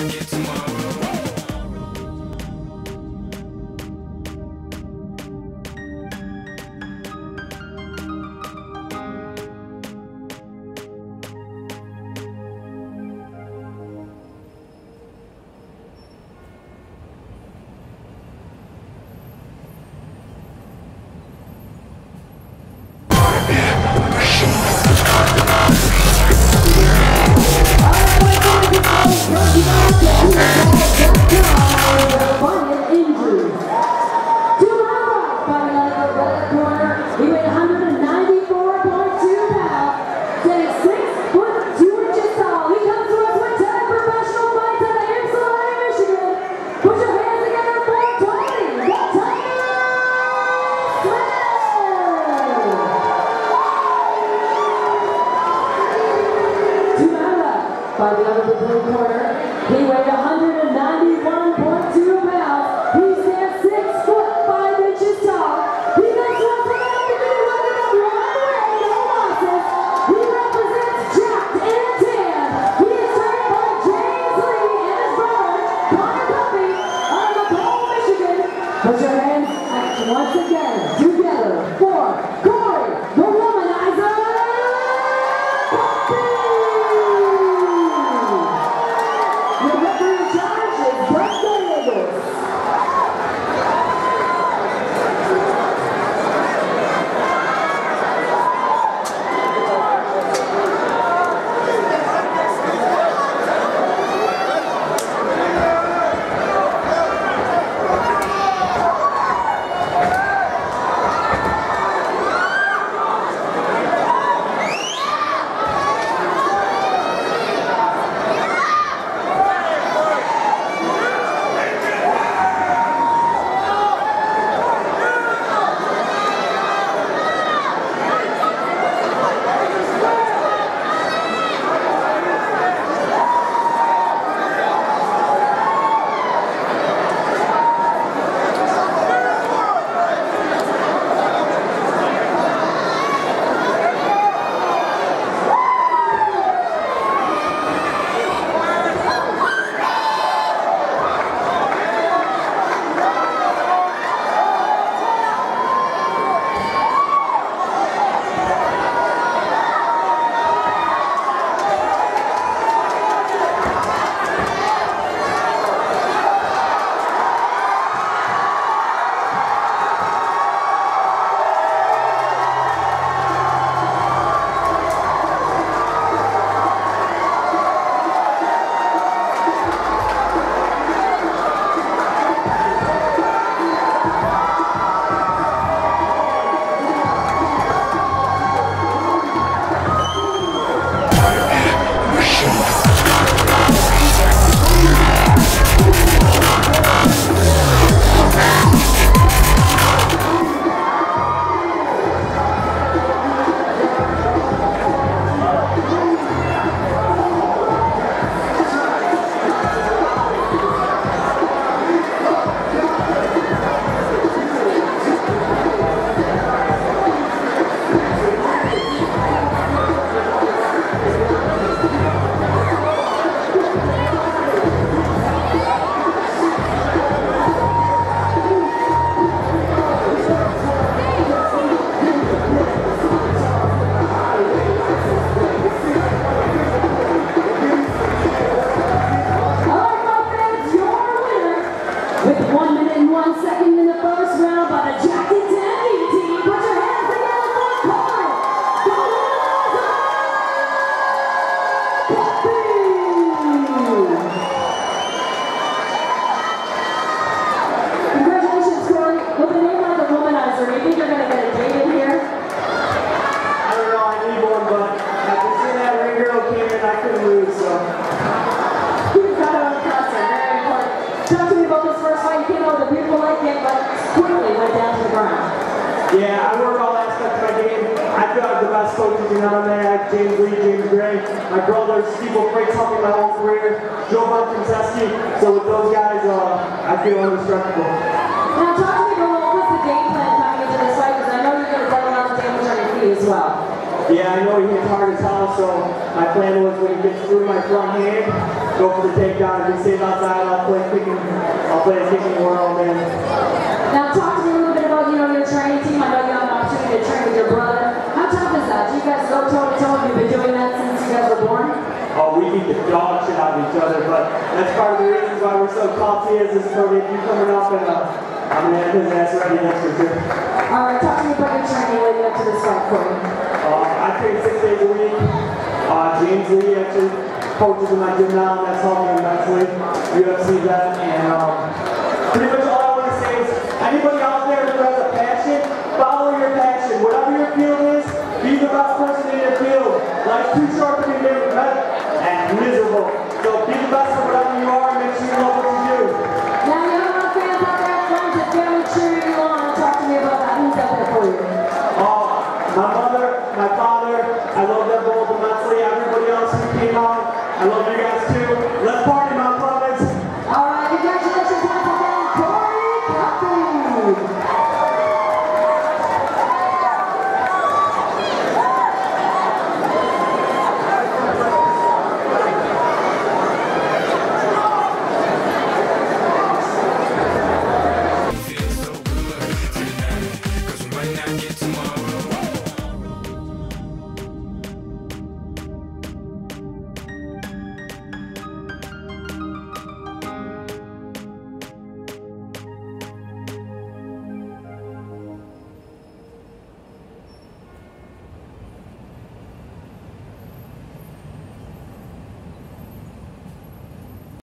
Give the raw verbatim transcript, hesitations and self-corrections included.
By the other blue corner, he weighed one hundred ninety-one point two pounds. He stands six foot five inches tall. He makes one for the beginning running up one way, no losses. He represents Jacked and Tan. He is trained by James Lee and his brother, Korey Kuppe, out of Parental, Michigan. Put your hands once again together for Korey, the womanizer. Yeah, I work all aspects of my game. I feel like the best coaches in M M A. I have James Lee, James Gray, my brother, Steve O'Freight's helped me my whole career, Joe Monteski. So with those guys, uh, I feel indestructible. Now talk to me about what's the game plan coming into this fight, because I know you're going to double out the damage on your feet as well. Yeah, I know he hit hard as hell, so my plan was when he gets through my front hand, go for the takedown. If he stays outside, I'll play kicking, I'll play a kicking world. And now talk to me a little bit about, you know, your training team. I know you have an opportunity to train with your brother. How tough is that? Do you guys go toe to toe? Have you been doing that since you guys were born? Oh, we beat the dog shit out of each other, but that's part of the reasons why we're so tough. Is this Cody, if you coming up and uh, I'm gonna have his ass ready next for sure. Alright, talk to me about your training leading up to this fight, Corey. Uh, I train six days a week. Uh, James Lee actually coaches in my gym now, and that's helping me immensely. U F C that, and um, pretty much all I want to say is anybody out there who has a passion, follow your passion. Whatever your field is, be the best person in your field. Life's too short to be miserable and miserable. So be the best of whatever you are and make sure you love what you do. Now you have a lot of fans out there, friends that family cheering you on. Talk to me about that. Who's out there for you? Oh, my mother, my father, I love them both immensely. Everybody else who came out, I love you guys too.